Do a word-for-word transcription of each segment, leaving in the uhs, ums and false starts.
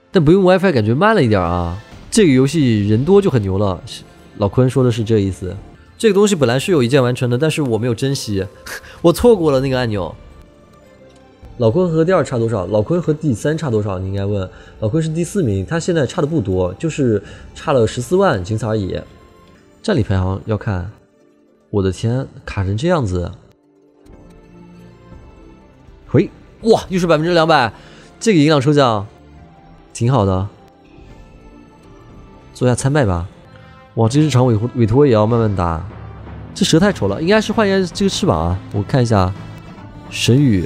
但不用 WiFi 感觉慢了一点啊。这个游戏人多就很牛了，老坤说的是这意思。这个东西本来是有一键完成的，但是我没有珍惜，我错过了那个按钮。老坤和第二差多少？老坤和第三差多少？你应该问。老坤是第四名，他现在差的不多，就是差了十四万，仅此而已。战力排行要看，我的天，卡成这样子。喂，哇，又是百分之两百，这个银两抽奖挺好的。做一下参拜吧。哇，这只长尾尾托也要慢慢打。这蛇太丑了，应该是换一下这个翅膀啊。我看一下，神羽。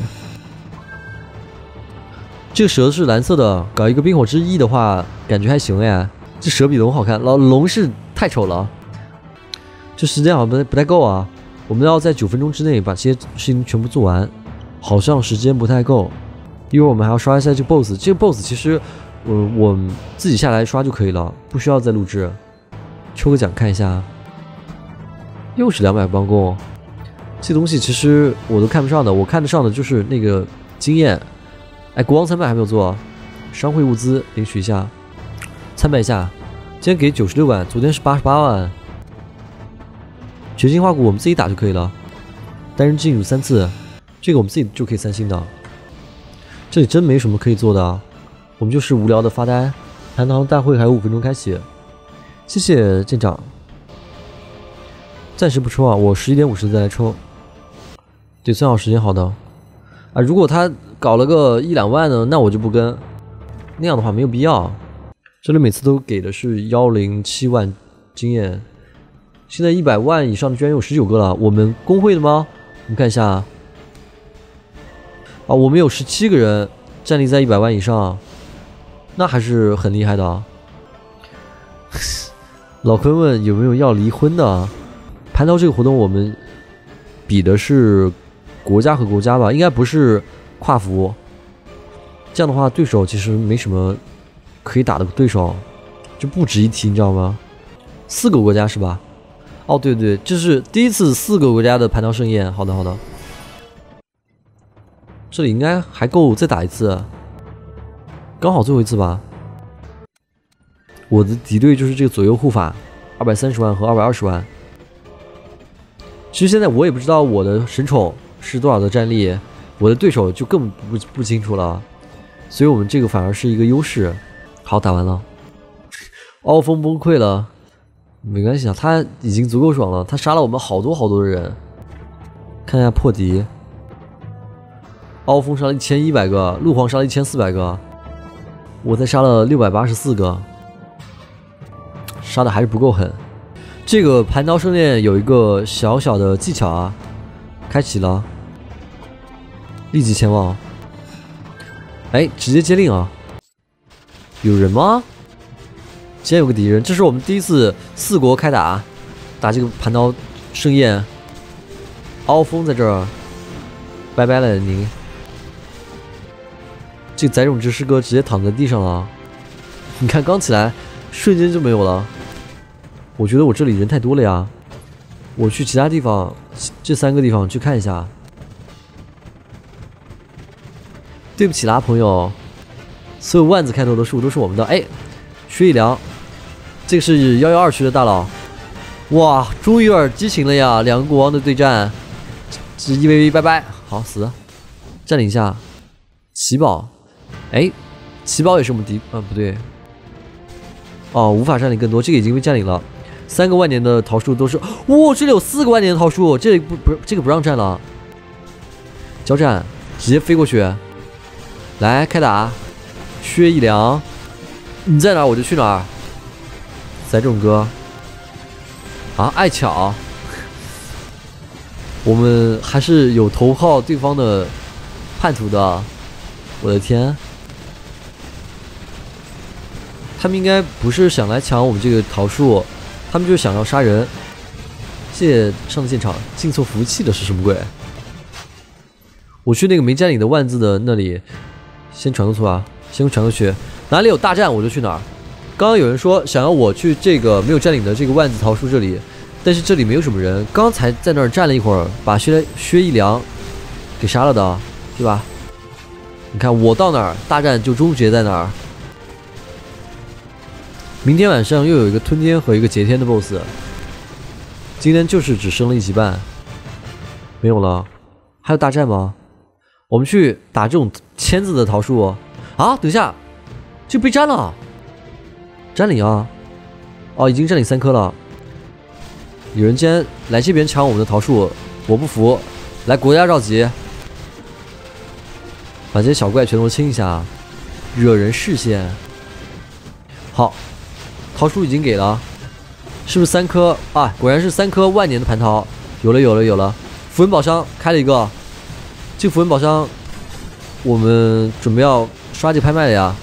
这个蛇是蓝色的，搞一个冰火之翼的话，感觉还行哎。这蛇比龙好看，老龙是太丑了。这时间好像不太不太够啊，我们要在九分钟之内把这些事情全部做完，好像时间不太够。一会儿我们还要刷一下这个 boss， 这个 boss 其实我我自己下来刷就可以了，不需要再录制。抽个奖看一下，又是两百帮贡，这东西其实我都看不上的，我看得上的就是那个经验。哎，国王参拜还没有做，商会物资领取一下，参拜一下。今天给九十六万，昨天是八十八万。绝境花谷我们自己打就可以了，单人进入三次，这个我们自己就可以三星的。这里真没什么可以做的，我们就是无聊的发呆。弹堂大会还有五分钟开启，谢谢舰长。暂时不抽啊，我十一点五十再来抽，得算好时间好的。啊，如果他搞了个一两万呢，那我就不跟，那样的话没有必要。这里每次都给的是幺零七万经验，现在一百万以上的居然有十九个了。我们工会的吗？我们看一下啊，我们有十七个人战力在一百万以上，那还是很厉害的啊。老坤问有没有要离婚的？蟠桃这个活动我们比的是国家和国家吧，应该不是跨服。这样的话，对手其实没什么可以打的对手，就不值一提，你知道吗？四个国家是吧？哦，对对，这是第一次四个国家的蟠桃盛宴。好的好的，这里应该还够再打一次，刚好最后一次吧。我的敌对就是这个左右护法，二百三十万和二百二十万。其实现在我也不知道我的神宠是多少的战力，我的对手就更不不清楚了，所以我们这个反而是一个优势。好，打完了，凹风崩溃了，没关系啊，他已经足够爽了，他杀了我们好多好多的人。看一下破敌，凹风杀了一千一百个，陆皇杀了一千四百个，我才杀了六百八十四个，杀的还是不够狠。这个蟠桃盛宴有一个小小的技巧啊，开启了，立即前往。哎，直接接令啊！有人吗？竟然有个敌人，这是我们第一次四国开打，打这个蟠桃盛宴。凹风在这儿，拜拜了您。这个载种之师哥直接躺在地上了，你看刚起来，瞬间就没有了。我觉得我这里人太多了呀，我去其他地方，这三个地方去看一下。对不起啦，朋友，所有万字开头的树都是我们的。哎，薛一良，这个是一一二区的大佬。哇，终于有点激情了呀！两个国王的对战，这一 v 一，拜拜，好死，占领一下奇宝。哎，奇宝也是我们敌，啊不对，哦，无法占领更多，这个已经被占领了。三个万年的桃树都是，哇、哦，这里有四个万年的桃树，这里不不这个不让占了。交战，直接飞过去，来开打。薛一良，你在哪儿我就去哪儿。载种哥，啊，爱巧，我们还是有投靠对方的叛徒的，我的天。他们应该不是想来抢我们这个桃树，他们就是想要杀人。谢谢上次现场，进错服务器的是什么鬼？我去那个没占领的万字的那里，先传过去啊，先传过去，哪里有大战我就去哪儿。刚刚有人说想要我去这个没有占领的这个万字桃树这里，但是这里没有什么人，刚才在那儿站了一会儿，把薛薛一良给杀了的，对吧？你看我到哪儿，大战就终结在哪儿。 明天晚上又有一个吞天和一个劫天的 B O S S， 今天就是只升了一级半，没有了。还有大战吗？我们去打这种签字的桃树啊！等一下，这被占了，占领啊！哦，已经占领三颗了。有人竟然来这边抢我们的桃树，我不服！来，国家召集，把这些小怪全都清一下，惹人视线。好。桃树已经给了，是不是三颗啊？果然是三颗万年的蟠桃，有了有了有了。符文宝箱开了一个，这个符文宝箱我们准备要刷这个拍卖的呀。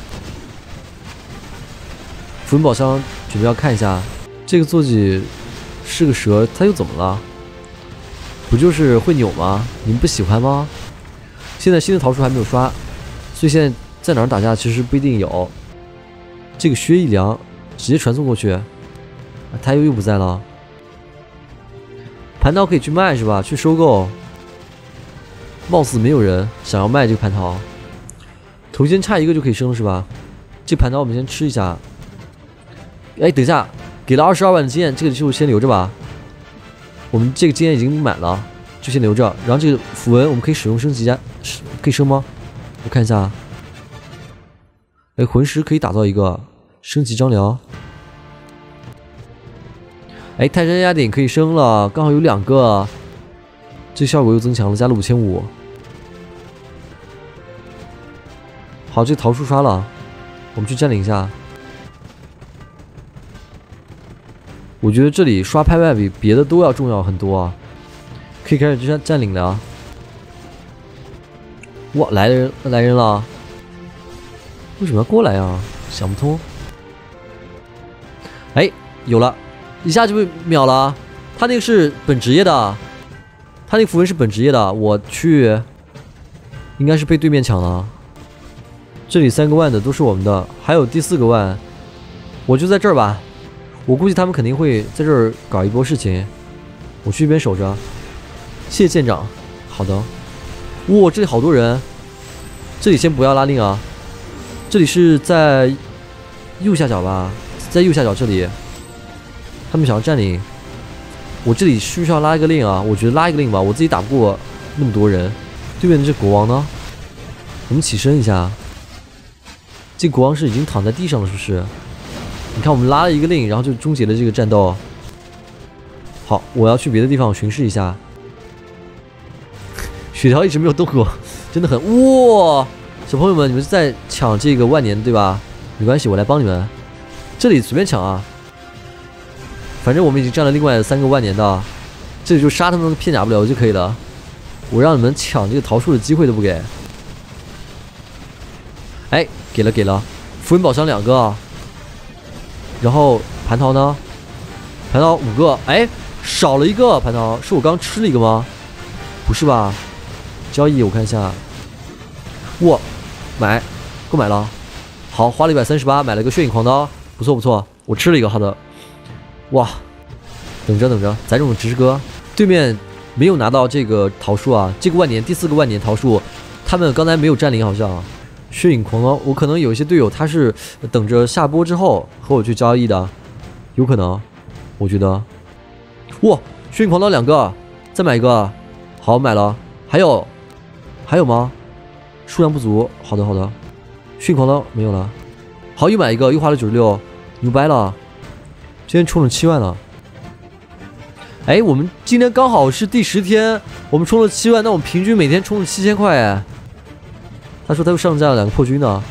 符文宝箱准备要看一下，这个坐骑是个蛇，它又怎么了？不就是会扭吗？你们不喜欢吗？现在新的桃树还没有刷，所以现在在哪儿打架其实不一定有。这个薛一良。直接传送过去，他又又不在了。蟠桃可以去卖是吧？去收购。貌似没有人想要卖这个蟠桃，头先差一个就可以升是吧？这蟠桃我们先吃一下。哎，等一下，给了二十二万的经验，这个就先留着吧。我们这个经验已经满了，就先留着。然后这个符文我们可以使用升级加，可以升吗？我看一下。哎，魂石可以打造一个。升级张辽，哎，泰山压顶可以升了，刚好有两个，这效果又增强了，加了五千五。好，这桃树刷了，我们去占领一下。我觉得这里刷拍卖比别的都要重要很多啊，可以开始占占领了。哇，来人来人了，为什么要过来呀？想不通。哎，有了，一下就被秒了。他那个是本职业的，他那个符文是本职业的。我去，应该是被对面抢了。这里三个万的都是我们的，还有第四个万，我就在这儿吧。我估计他们肯定会在这儿搞一波事情。我去这边守着。谢谢舰长。好的。哇，这里好多人。这里先不要拉令啊。这里是在右下角吧。在右下角这里，他们想要占领。我这里需不需要拉一个令啊？我觉得拉一个令吧，我自己打不过那么多人。对面的这国王呢？我们起身一下。这国王是已经躺在地上了，是不是？你看，我们拉了一个令，然后就终结了这个战斗。好，我要去别的地方巡视一下。血条一直没有动过，真的很哇！小朋友们，你们是在抢这个万年对吧？没关系，我来帮你们。这里随便抢啊，反正我们已经占了另外三个万年的，这里就杀他们片甲不了就可以了。我让你们抢这个桃树的机会都不给。哎，给了给了，符文宝箱两个，然后蟠桃呢？蟠桃五个，哎，少了一个蟠桃，是我刚吃了一个吗？不是吧？交易我看一下，哇，买，购买了，好，花了一百三十八，买了个血影狂刀。不错不错，我吃了一个，好的。哇，等着等着，咱这种直哥，对面没有拿到这个桃树啊，这个万年第四个万年桃树，他们刚才没有占领，好像。血影狂刀，我可能有一些队友他是等着下播之后和我去交易的，有可能，我觉得。哇，血影狂刀两个，再买一个，好买了。还有，还有吗？数量不足，好的好的。血影狂刀没有了，好，又买一个，又花了九十六。牛掰了，今天充了七万了。哎，我们今天刚好是第十天，我们充了七万，那我们平均每天充了七千块哎。他说他又上架了两个破军呢，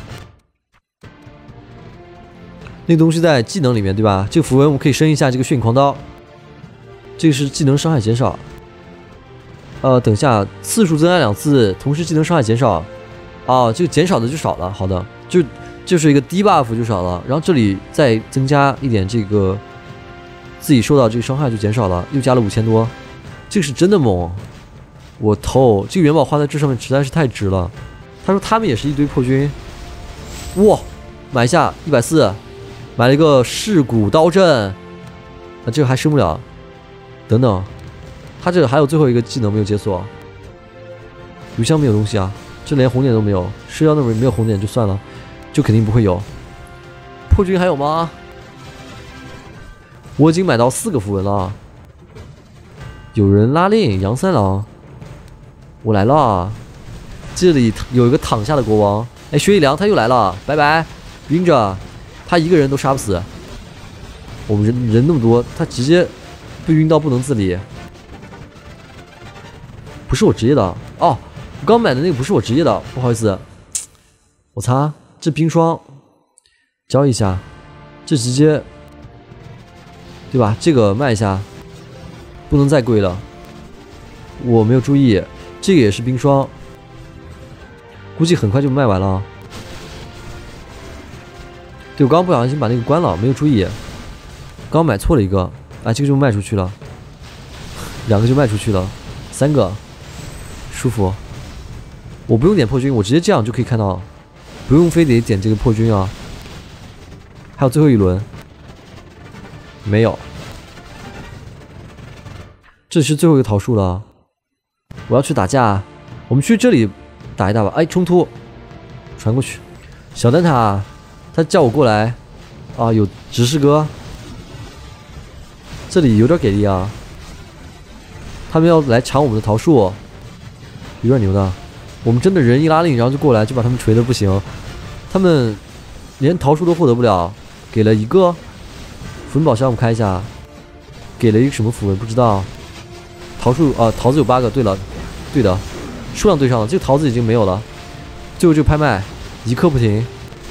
那个东西在技能里面对吧？这个符文我们可以升一下这个血影狂刀，这个是技能伤害减少。呃，等一下，次数增加两次，同时技能伤害减少。哦，这个减少的就少了，好的，就。就是一个低 buff 就少了，然后这里再增加一点这个自己受到这个伤害就减少了，又加了五千多，这个是真的猛！我头，这个元宝花在这上面实在是太值了。他说他们也是一堆破军，哇，买一下一百四，买了一个噬骨刀阵，啊，这个还升不了。等等，他这个还有最后一个技能没有解锁，邮箱没有东西啊，这连红点都没有，社交那边没有红点就算了。就肯定不会有破军，还有吗？ 我已经买到四个符文了。有人拉令，杨三郎，我来了。这里有一个躺下的国王，哎，薛一良他又来了，拜拜，晕着，他一个人都杀不死。我们人人那么多，他直接被晕到不能自理。不是我职业的哦，我刚买的那个不是我职业的，不好意思。我擦，这冰霜交易一下，这直接对吧？这个卖一下，不能再贵了。我没有注意，这个也是冰霜，估计很快就卖完了。对，我刚刚不小心把那个关了，没有注意，刚买错了一个，啊，这个就卖出去了，两个就卖出去了，三个，舒服。我不用点破军，我直接这样就可以看到，不用非得点这个破军啊。还有最后一轮，没有，这是最后一个桃树了。我要去打架，我们去这里打一打吧。哎，冲突，传过去。小蛋挞，他叫我过来啊，有执事哥，这里有点给力啊。他们要来抢我们的桃树，有点牛的。我们真的人一拉令，然后就过来，就把他们锤的不行。他们连桃树都获得不了，给了一个符文宝箱，我们开一下，给了一个什么符文不知道。桃树啊，桃子有八个。对了，对的，数量对上了，这个桃子已经没有了。最后这个拍卖一刻不停，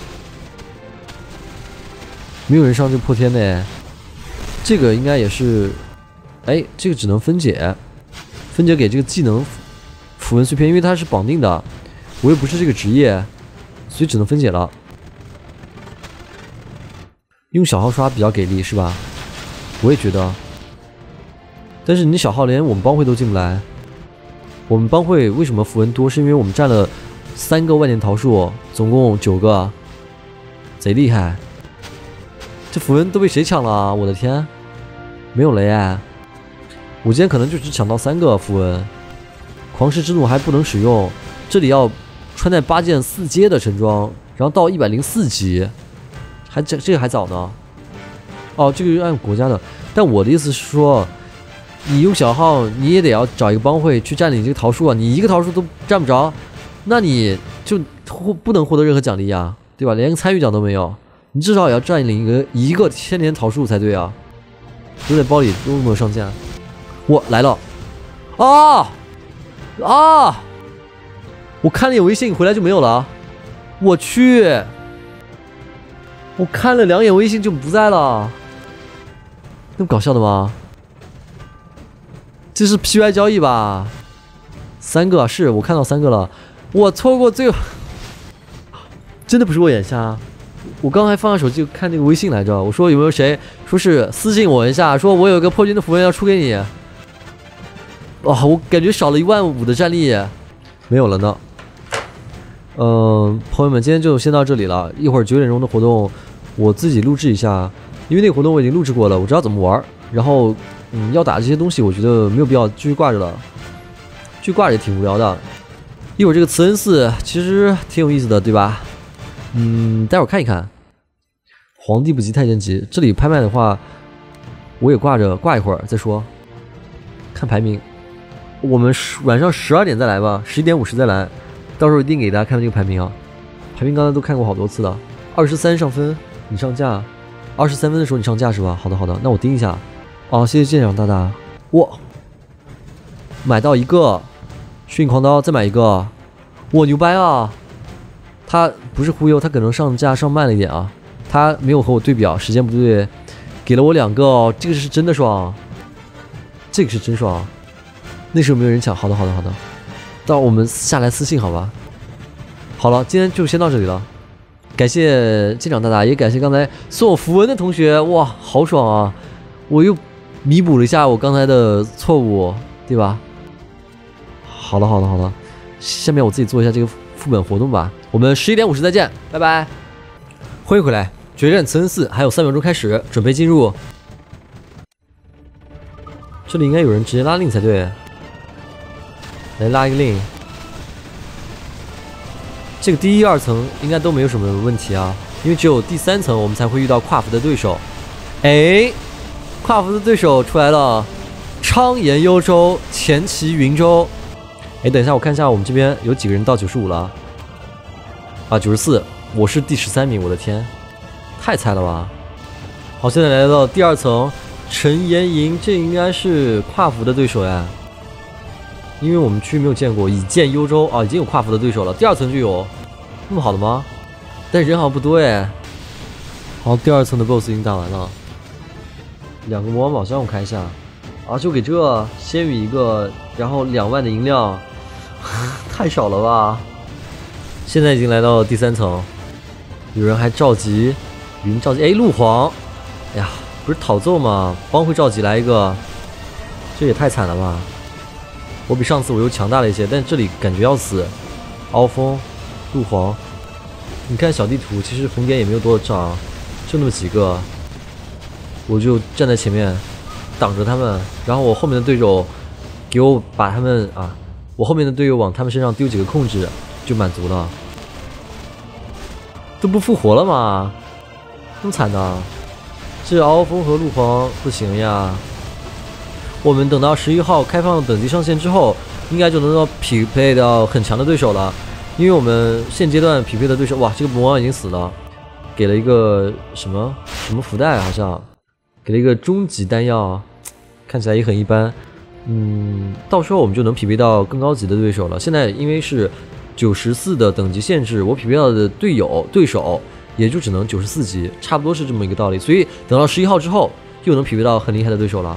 没有人上这个破天呢。这个应该也是，哎，这个只能分解，分解给这个技能符文碎片，因为它是绑定的，我又不是这个职业，所以只能分解了。用小号刷比较给力是吧？我也觉得，但是你小号连我们帮会都进不来。我们帮会为什么符文多？是因为我们占了三个万年桃树，总共九个，贼厉害。这符文都被谁抢了啊？我的天，没有了耶！我今天可能就只抢到三个符文。狂狮之怒还不能使用，这里要穿戴八件四阶的神装，然后到一百零四级，还这这个还早呢。哦，这个是按国家的，但我的意思是说，你用小号你也得要找一个帮会去占领这个桃树啊，你一个桃树都占不着，那你就不能获得任何奖励啊，对吧？连个参与奖都没有，你至少也要占领一个一个千年桃树才对啊。都在包里都没有上架，我来了啊！啊！我看了眼微信，回来就没有了。我去！我看了两眼微信就不在了，那么搞笑的吗？这是 P Y 交易吧？三个，是我看到三个了，我错过最后，真的不是我眼瞎。我刚还放下手机看那个微信来着，我说有没有谁说是私信我一下，说我有一个破军的符文要出给你。哇，我感觉少了一万五的战力，没有了呢。嗯、呃，朋友们，今天就先到这里了。一会儿九点钟的活动，我自己录制一下，因为那个活动我已经录制过了，我知道怎么玩。然后，嗯，要打这些东西，我觉得没有必要继续挂着了，继续挂着也挺无聊的。一会儿这个慈恩寺其实挺有意思的，对吧？嗯，待会儿看一看。皇帝不急太监急，这里拍卖的话，我也挂着挂一会儿再说，看排名。我们晚上十二点再来吧，十一点五十再来，到时候一定给大家看这个排名啊。排名刚才都看过好多次了，二十三上分，你上架，二十三分的时候你上架是吧？好的好的，那我盯一下。哦，谢谢舰长大大，哇，买到一个血影狂刀，再买一个，哇牛掰啊！他不是忽悠，他可能上架上慢了一点啊，他没有和我对表，时间不对，给了我两个哦，这个是真的爽，这个是真爽。那时候没有人抢，好的好的好的，到我们下来私信好吧。好了，今天就先到这里了，感谢舰长大大，也感谢刚才送我符文的同学，哇，好爽啊！我又弥补了一下我刚才的错误，对吧？好了好了好了，下面我自己做一下这个副本活动吧。我们十一点五十再见，拜拜！欢迎回来，决战慈恩寺还有三秒钟开始，准备进入。这里应该有人直接拉令才对。来拉一个令，这个第一、二层应该都没有什么问题啊，因为只有第三层我们才会遇到跨服的对手。哎， 跨服的对手出来了，昌岩幽州、前旗云州。哎，等一下，我看一下我们这边有几个人到九十五了。啊，九十四，我是第十三名，我的天，太菜了吧！好，现在来到第二层，陈延营，这应该是跨服的对手呀。因为我们区没有见过，已见幽州啊，已经有跨服的对手了。第二层就有，那么好的吗？但人好像不多哎。好，第二层的 B O S S 已经打完了，两个魔王宝箱我开一下，啊，就给这仙羽一个，然后两万的银量，太少了吧？现在已经来到第三层，有人还召集，云召集，哎，陆皇，哎呀，不是讨揍吗？帮会召集来一个，这也太惨了吧！我比上次我又强大了一些，但这里感觉要死。凹风、陆皇，你看小地图，其实红点也没有多少，就那么几个，我就站在前面挡着他们，然后我后面的队友给我把他们啊，我后面的队友往他们身上丢几个控制就满足了。都不复活了吗？那么惨的，这凹风和陆皇不行呀。我们等到十一号开放等级上线之后，应该就能够匹配到很强的对手了。因为我们现阶段匹配的对手，哇，这个魔王已经死了，给了一个什么什么福袋，好像给了一个终极丹药，看起来也很一般。嗯，到时候我们就能匹配到更高级的对手了。现在因为是九十四的等级限制，我匹配到的队友对手也就只能九十四级，差不多是这么一个道理。所以等到十一号之后，又能匹配到很厉害的对手了。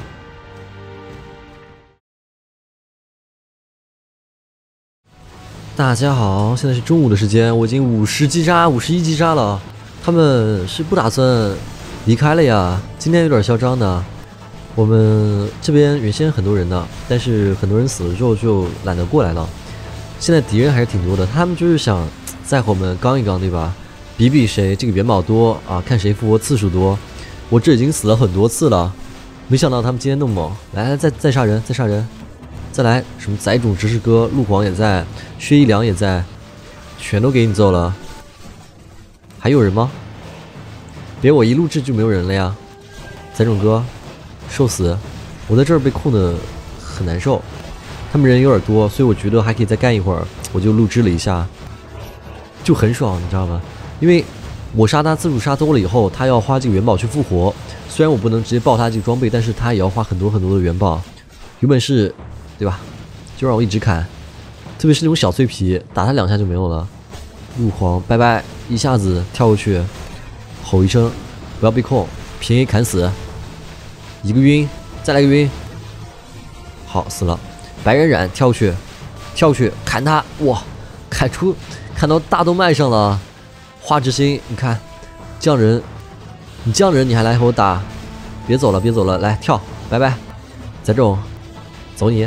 大家好，现在是中午的时间，我已经五十击杀、五十一击杀了。他们是不打算离开了呀？今天有点嚣张的。我们这边原先很多人的，但是很多人死了之后就懒得过来了。现在敌人还是挺多的，他们就是想再和我们刚一刚，对吧？比比谁这个元宝多啊，看谁复活次数多。我这已经死了很多次了，没想到他们今天那么猛。来来，再再杀人，再杀人。再来什么宰种执事哥，陆皇也在，薛一良也在，全都给你揍了。还有人吗？连我一录制就没有人了呀。宰种哥受死，我在这儿被控的很难受。他们人有点多，所以我觉得还可以再干一会儿，我就录制了一下，就很爽，你知道吗？因为我杀他次数杀多了以后，他要花这个元宝去复活。虽然我不能直接爆他这个装备，但是他也要花很多很多的元宝。有本事，对吧？就让我一直砍，特别是那种小脆皮，打他两下就没有了。陆皇拜拜，一下子跳过去，吼一声，不要被控，平 A 砍死，一个晕，再来个晕，好死了。白冉冉跳过去，跳过去砍他，哇，砍出砍到大动脉上了。花之心，你看，匠人，你匠人你还来和我打，别走了，别走了，来跳，拜拜，宰种，走你。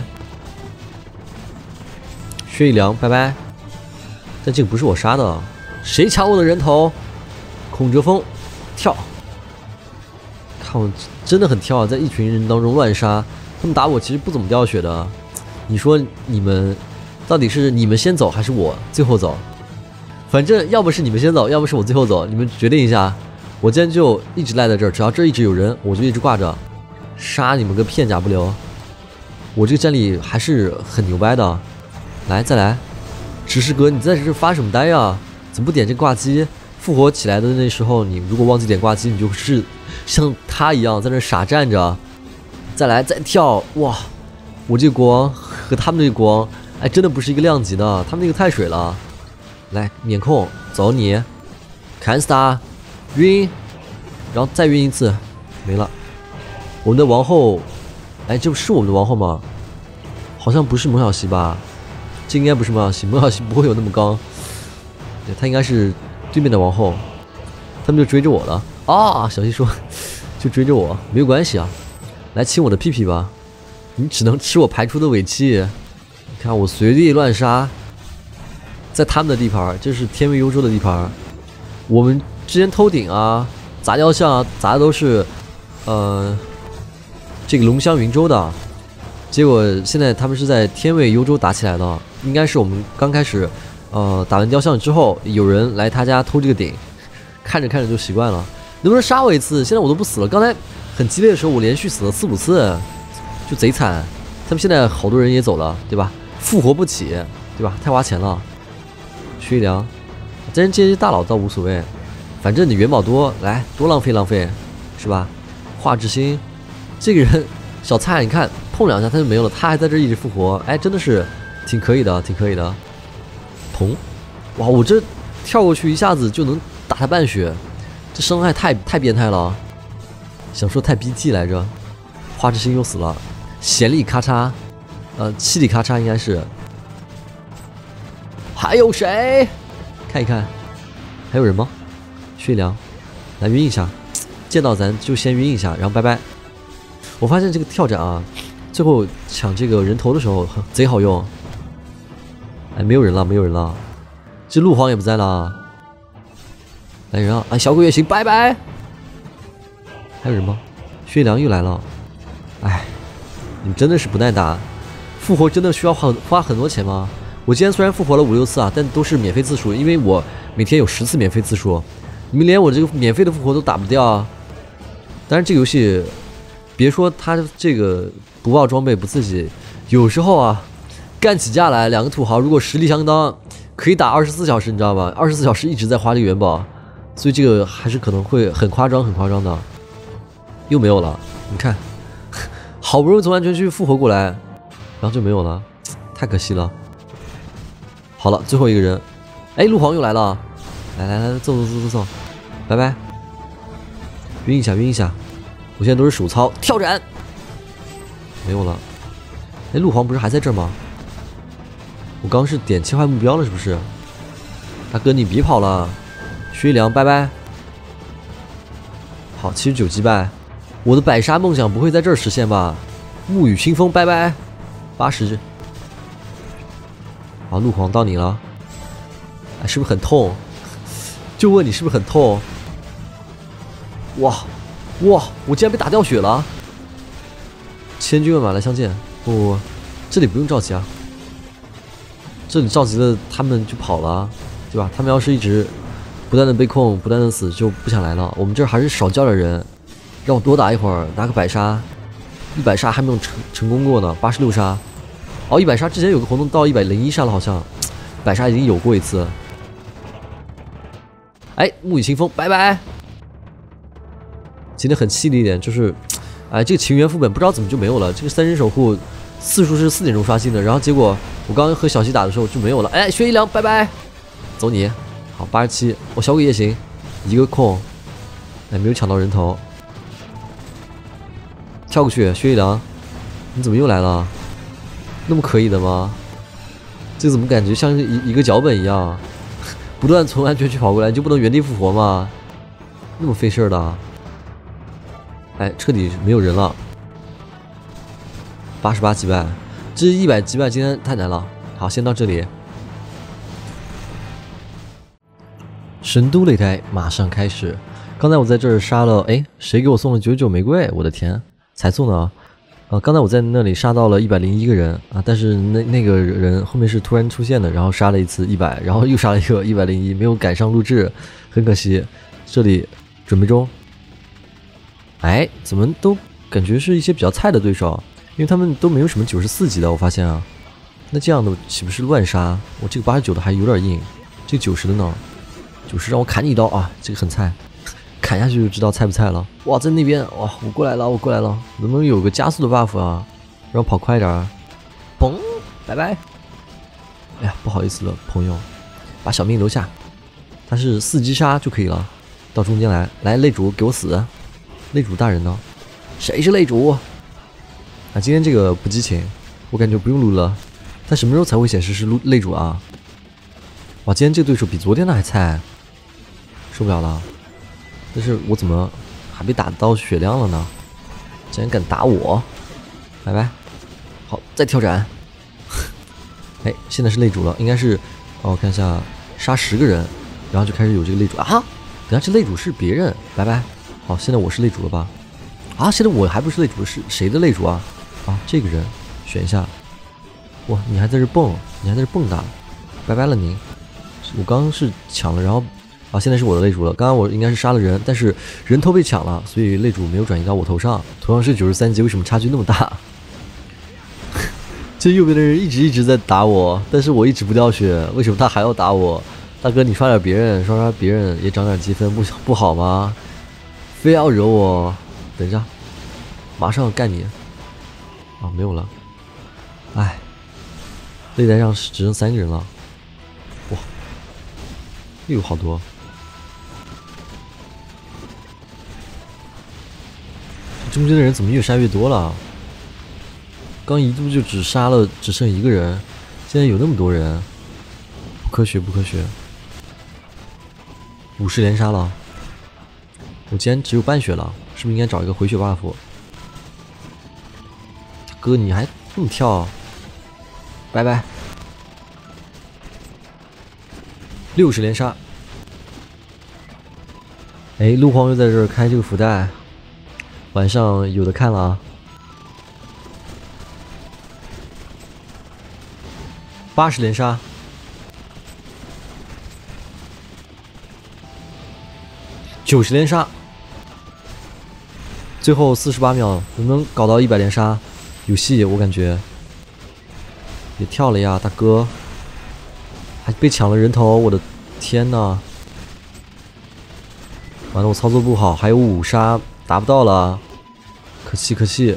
薛一良，拜拜。但这个不是我杀的，谁抢我的人头？孔哲峰，跳！看我真的很跳啊，在一群人当中乱杀。他们打我其实不怎么掉血的。你说你们到底是你们先走还是我最后走？反正要不是你们先走，要不是我最后走，你们决定一下。我今天就一直赖在这儿，只要这一直有人，我就一直挂着，杀你们个片甲不留。我这个战力还是很牛掰的。来，再来，执事哥，你在这发什么呆呀？怎么不点这个挂机？复活起来的那时候，你如果忘记点挂机，你就是像他一样在那傻站着。再来，再跳，哇！我这个国王和他们这个国王，哎，真的不是一个量级的，他们那个太水了。来，免控，走你，砍死他，晕，然后再晕一次，没了。我们的王后，哎，这不是我们的王后吗？好像不是蒙小西吧？这应该不是蒙小西，蒙小西不会有那么刚，对，他应该是对面的王后。他们就追着我了啊！小西说，就追着我，没有关系啊，来亲我的屁屁吧。你只能吃我排出的尾气。你看我随地乱杀，在他们的地盘，这是天位幽州的地盘。我们之前偷顶啊、砸雕像啊，砸的都是呃这个龙香云州的。结果现在他们是在天位幽州打起来的，应该是我们刚开始呃打完雕像之后，有人来他家偷这个顶，看着看着就习惯了。能不能杀我一次？现在我都不死了，刚才很激烈的时候，我连续死了四五次，就贼惨。他们现在好多人也走了，对吧？复活不起，对吧？太花钱了。薛一良，真人接些大佬倒无所谓，反正你元宝多，来多浪费浪费，是吧？华之星，这个人小菜，你看碰两下他就没有了，他还在这一直复活，哎，真的是挺可以的，挺可以的。铜，哇，我这跳过去一下子就能打他半血，这伤害太太变态了。想说太 B T 来着，花之星又死了，贤力咔嚓，呃，七里咔嚓应该是。还有谁？看一看，还有人吗？薛良，来晕一下，见到咱就先晕一下，然后拜拜。我发现这个跳斩啊，最后抢这个人头的时候贼好用。哎，没有人了，没有人了，这陆皇也不在了。来人啊！哎，小鬼也行，拜拜。还有人吗？薛良又来了。哎，你们真的是不耐打，复活真的需要花花很多钱吗？我今天虽然复活了五六次啊，但都是免费次数，因为我每天有十次免费次数，你们连我这个免费的复活都打不掉啊。当然，这个游戏别说它这个不爆装备不刺激，有时候啊，干起架来两个土豪如果实力相当，可以打二十四小时，你知道吗？二十四小时一直在花这个元宝，所以这个还是可能会很夸张，很夸张的。又没有了，你看，好不容易从安全区复活过来，然后就没有了，太可惜了。好了，最后一个人，哎，陆皇又来了，来来来，走走走走走，拜拜。晕一下，晕一下，我现在都是手操跳斩，没有了。哎，陆皇不是还在这儿吗？我刚是点切换目标了，是不是？大哥，你别跑了，薛一良，拜拜。好，七十九击败。我的百杀梦想不会在这儿实现吧？沐雨清风，拜拜，八十。好，陆皇到你了，哎，是不是很痛？就问你是不是很痛？哇哇，我竟然被打掉血了！千军万马来相见，不不不，这里不用召集啊，这里召集了他们就跑了，对吧？他们要是一直不断的被控，不断的死，就不想来了。我们这儿还是少叫点人。让我多打一会儿，拿个百杀，一百杀还没有成成功过呢，八十六杀。哦，一百杀之前有个活动到一百零一杀了，好像，百杀已经有过一次。哎，沐雨清风，拜拜。今天很气的一点就是，哎，这个情缘副本不知道怎么就没有了。这个三人守护次数是四点钟刷新的，然后结果我刚刚和小西打的时候就没有了。哎，薛一良，拜拜，走你。好，八十七，我小鬼也行，一个控，哎，没有抢到人头。跳过去，薛一良，你怎么又来了？那么可以的吗？这怎么感觉像一一个脚本一样，不断从安全区跑过来，就不能原地复活吗？那么费事的。哎，彻底没有人了。八十八击败，这一百击败今天太难了。好，先到这里。神都擂台马上开始。刚才我在这儿杀了，哎，谁给我送了九十九玫瑰？我的天！才送的啊！呃，刚才我在那里杀到了一百零一个人啊，但是那那个人后面是突然出现的，然后杀了一次一百，然后又杀了一个一百零一，没有赶上录制，很可惜。这里准备中。哎，怎么都感觉是一些比较菜的对手，因为他们都没有什么九十四级的，我发现啊。那这样的岂不是乱杀？我这个八十九的还有点硬，这个九十的呢？九十让我砍你一刀啊！这个很菜。砍下去就知道菜不菜了。哇，在那边哇，我过来了，我过来了，能不能有个加速的 buff 啊？让我跑快点儿。嘣，拜拜。哎呀，不好意思了，朋友，把小命留下。他是四击杀就可以了。到中间来，来擂主给我死！擂主大人呢？谁是擂主？啊，今天这个不激情，我感觉不用撸了。他什么时候才会显示是撸擂主啊？哇，今天这个对手比昨天的还菜，受不了了。但是我怎么还被打到血量了呢？竟然敢打我！拜拜。好，再跳斩。哎，现在是擂主了，应该是，哦，我看一下，杀十个人，然后就开始有这个擂主啊。等下这擂主是别人，拜拜。好，现在我是擂主了吧？啊，现在我还不是擂主，是谁的擂主啊？啊，这个人，选一下。哇，你还在这蹦，你还在这蹦跶，拜拜了您。我刚刚是抢了，然后啊，现在是我的泪主了。刚刚我应该是杀了人，但是人头被抢了，所以泪主没有转移到我头上。同样是九十三级，为什么差距那么大？这右边的人一直一直在打我，但是我一直不掉血，为什么他还要打我？大哥，你刷点别人，刷刷别人也涨点积分，不不好吗？非要惹我？等一下，马上干你！啊，没有了。哎，擂台上只剩三个人了。哇，又有好多。中间的人怎么越杀越多了？刚一度就只杀了只剩一个人，现在有那么多人，不科学不科学。五十连杀了，我竟然只有半血了，是不是应该找一个回血 buff？ 哥你还这么跳，拜拜。六十连杀，哎，陆荒又在这儿开这个福袋，晚上有的看了啊。八十连杀，九十连杀，最后四十八秒，能不能搞到一百连杀？有戏，我感觉。别跳了呀，大哥！还被抢了人头，我的天呐！完了，我操作不好，还有五杀达不到了，可气可气！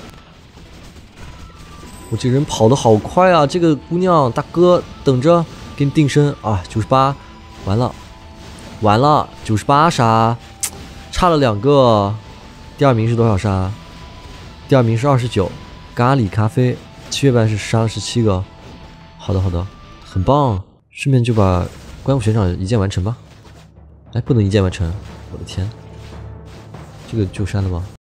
我这人跑得好快啊！这个姑娘大哥，等着给你定身啊！九十八，完了，完了，九十八杀，差了两个。第二名是多少杀？第二名是二十九。咖喱咖啡，七月半是杀了十七个。好的好的，很棒。顺便就把官府悬赏一键完成吧。哎，不能一键完成，我的天，这个就删了吗？